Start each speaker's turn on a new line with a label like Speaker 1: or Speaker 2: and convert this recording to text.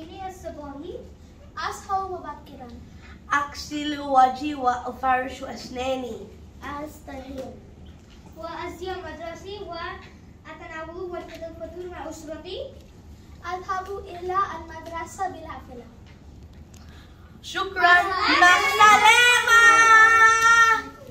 Speaker 1: روتيني الصباحي؟
Speaker 2: أصحى مبكرا.
Speaker 3: أغسل وجهي وأفرش أسناني.
Speaker 2: أستيقظ.
Speaker 1: وأزي مدرسي وأتناول والفطور مع أسرتي.
Speaker 2: أذهب إلى المدرسة بالعافية.
Speaker 3: شكرا. مع السلامة.